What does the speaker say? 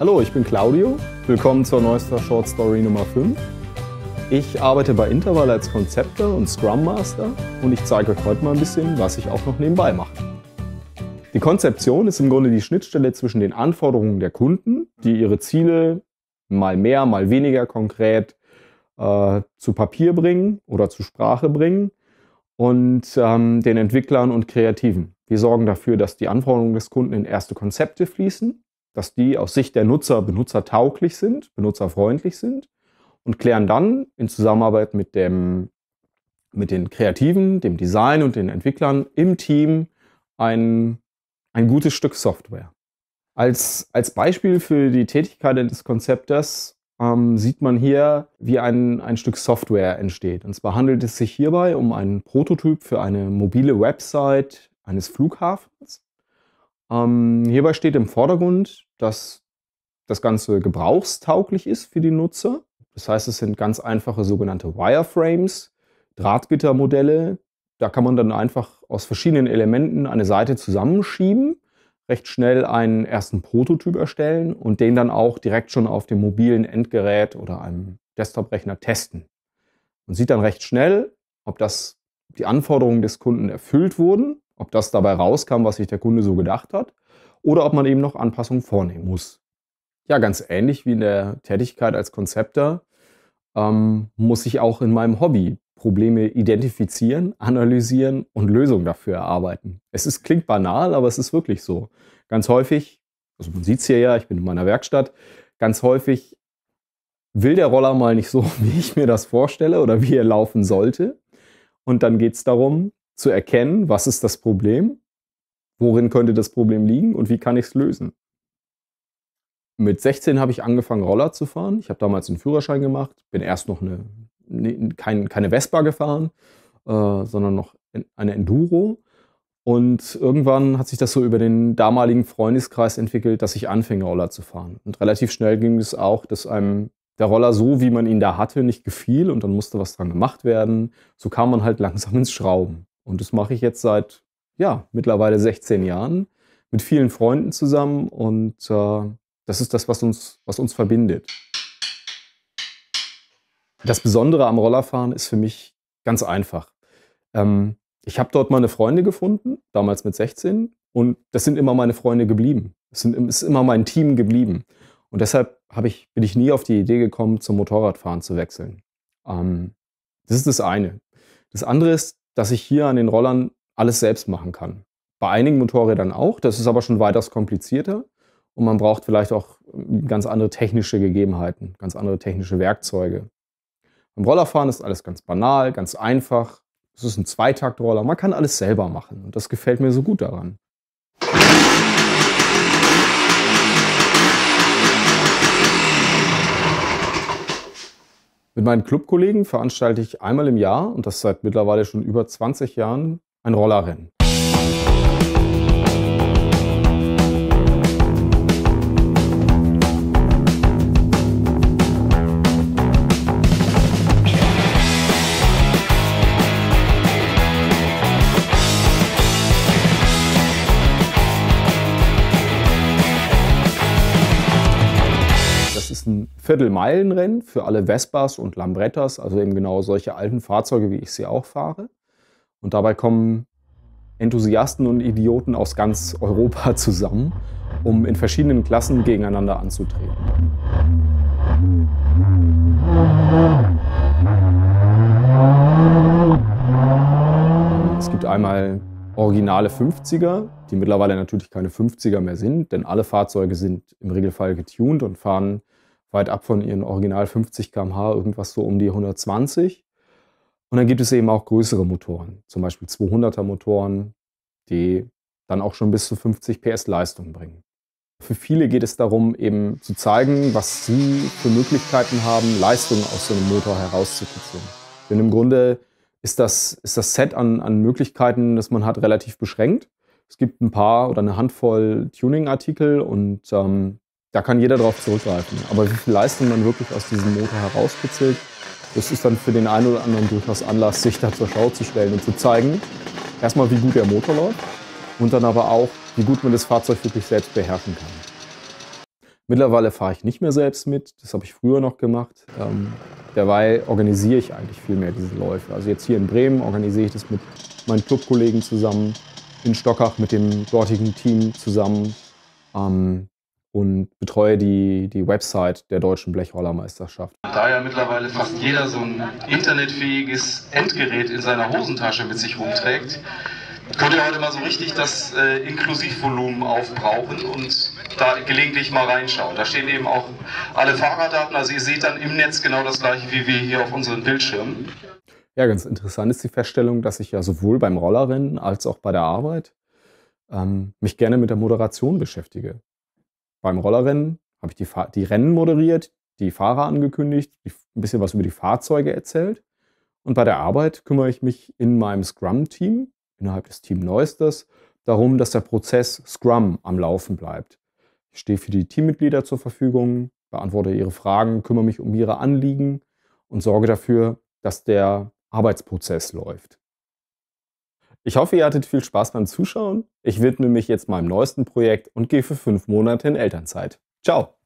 Hallo, ich bin Claudio. Willkommen zur neuesten Short Story Nummer 5. Ich arbeite bei Interval als Conceptor und Scrum Master und ich zeige euch heute mal ein bisschen, was ich auch noch nebenbei mache. Die Konzeption ist im Grunde die Schnittstelle zwischen den Anforderungen der Kunden, die ihre Ziele mal mehr, mal weniger konkret zu Papier bringen oder zur Sprache bringen, und den Entwicklern und Kreativen. Wir sorgen dafür, dass die Anforderungen des Kunden in erste Konzepte fließen, dass die aus Sicht der Nutzer benutzertauglich sind, benutzerfreundlich sind, und klären dann in Zusammenarbeit mit den Kreativen, dem Design und den Entwicklern im Team ein gutes Stück Software. Als Beispiel für die Tätigkeit des Konzeptors sieht man hier, wie ein Stück Software entsteht. Und zwar handelt es sich hierbei um einen Prototyp für eine mobile Website eines Flughafens. Hierbei steht im Vordergrund, dass das Ganze gebrauchstauglich ist für die Nutzer. Das heißt, es sind ganz einfache sogenannte Wireframes, Drahtgittermodelle. Da kann man dann einfach aus verschiedenen Elementen eine Seite zusammenschieben, recht schnell einen ersten Prototyp erstellen und den dann auch direkt schon auf dem mobilen Endgerät oder einem Desktop-Rechner testen. Man sieht dann recht schnell, ob die Anforderungen des Kunden erfüllt wurden, ob das dabei rauskam, was sich der Kunde so gedacht hat, oder ob man eben noch Anpassungen vornehmen muss. Ja, ganz ähnlich wie in der Tätigkeit als Conceptor muss ich auch in meinem Hobby Probleme identifizieren, analysieren und Lösungen dafür erarbeiten. Klingt banal, aber es ist wirklich so. Ganz häufig, also man sieht es hier ja, ich bin in meiner Werkstatt, ganz häufig will der Roller mal nicht so, wie ich mir das vorstelle oder wie er laufen sollte. Und dann geht es darum, zu erkennen, was ist das Problem, worin könnte das Problem liegen und wie kann ich es lösen. Mit 16 habe ich angefangen, Roller zu fahren. Ich habe damals einen Führerschein gemacht, bin erst noch keine Vespa gefahren, sondern noch eine Enduro. Und irgendwann hat sich das so über den damaligen Freundeskreis entwickelt, dass ich anfing, Roller zu fahren. Und relativ schnell ging es auch, dass einem der Roller so, wie man ihn da hatte, nicht gefiel und dann musste was dran gemacht werden. So kam man halt langsam ins Schrauben. Und das mache ich jetzt seit mittlerweile 16 Jahren mit vielen Freunden zusammen und das ist das, was uns verbindet. Das Besondere am Rollerfahren ist für mich ganz einfach. Ich habe dort meine Freunde gefunden, damals mit 16, und das sind immer meine Freunde geblieben. Es ist immer mein Team geblieben. Und deshalb bin ich nie auf die Idee gekommen, zum Motorradfahren zu wechseln. Das ist das eine. Das andere ist, dass ich hier an den Rollern alles selbst machen kann. Bei einigen Motorrädern auch, das ist aber schon weitaus komplizierter. Und man braucht vielleicht auch ganz andere technische Gegebenheiten, ganz andere technische Werkzeuge. Beim Rollerfahren ist alles ganz banal, ganz einfach. Es ist ein Zweitaktroller, man kann alles selber machen. Und das gefällt mir so gut daran. Mit meinen Clubkollegen veranstalte ich einmal im Jahr, und das seit mittlerweile schon über 20 Jahren, ein Rollerrennen. Ein Viertelmeilenrennen für alle Vespas und Lambrettas, also eben genau solche alten Fahrzeuge, wie ich sie auch fahre. Und dabei kommen Enthusiasten und Idioten aus ganz Europa zusammen, um in verschiedenen Klassen gegeneinander anzutreten. Es gibt einmal originale 50er, die mittlerweile natürlich keine 50er mehr sind, denn alle Fahrzeuge sind im Regelfall getuned und fahren weit ab von ihren Original 50 km/h, irgendwas so um die 120. Und dann gibt es eben auch größere Motoren, zum Beispiel 200er Motoren, die dann auch schon bis zu 50 PS Leistung bringen. Für viele geht es darum, eben zu zeigen, was sie für Möglichkeiten haben, Leistung aus so einem Motor herauszukitzeln. Denn im Grunde ist das Set an Möglichkeiten, das man hat, relativ beschränkt. Es gibt ein paar oder eine Handvoll Tuning-Artikel und da kann jeder drauf zurückgreifen. Aber wie viel Leistung man wirklich aus diesem Motor herauskitzelt, das ist dann für den einen oder anderen durchaus Anlass, sich da zur Schau zu stellen und zu zeigen, erstmal, wie gut der Motor läuft und dann aber auch, wie gut man das Fahrzeug wirklich selbst beherrschen kann. Mittlerweile fahre ich nicht mehr selbst mit, das habe ich früher noch gemacht. Derweil organisiere ich eigentlich viel mehr diese Läufe. Also jetzt hier in Bremen organisiere ich das mit meinen Clubkollegen zusammen, in Stockach mit dem dortigen Team zusammen und betreue die Website der Deutschen Blechrollermeisterschaft. Da ja mittlerweile fast jeder so ein internetfähiges Endgerät in seiner Hosentasche mit sich rumträgt, könnt ihr heute mal so richtig das Inklusivvolumen aufbrauchen und da gelegentlich mal reinschauen. Da stehen eben auch alle Fahrerdaten, also ihr seht dann im Netz genau das gleiche wie wir hier auf unseren Bildschirmen. Ja, ganz interessant ist die Feststellung, dass ich ja sowohl beim Rollerrennen als auch bei der Arbeit mich gerne mit der Moderation beschäftige. Beim Rollerrennen habe ich die Rennen moderiert, die Fahrer angekündigt, ein bisschen was über die Fahrzeuge erzählt. Und bei der Arbeit kümmere ich mich in meinem Scrum-Team, innerhalb des Team Neusters, darum, dass der Prozess Scrum am Laufen bleibt. Ich stehe für die Teammitglieder zur Verfügung, beantworte ihre Fragen, kümmere mich um ihre Anliegen und sorge dafür, dass der Arbeitsprozess läuft. Ich hoffe, ihr hattet viel Spaß beim Zuschauen. Ich widme mich jetzt meinem neuesten Projekt und gehe für 5 Monate in Elternzeit. Ciao!